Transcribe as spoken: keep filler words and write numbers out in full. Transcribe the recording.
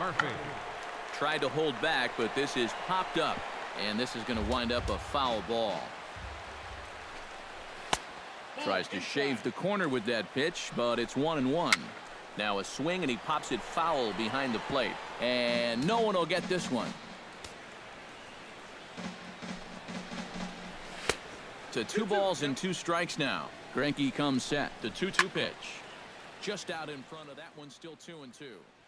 Tried to hold back, but this is popped up, and this is going to wind up a foul ball. Tries to shave the corner with that pitch, but it's one and one. Now a swing, and he pops it foul behind the plate, and no one will get this one. To two balls and two strikes now. Greinke comes set. The two two pitch. Just out in front of that one, still two and two.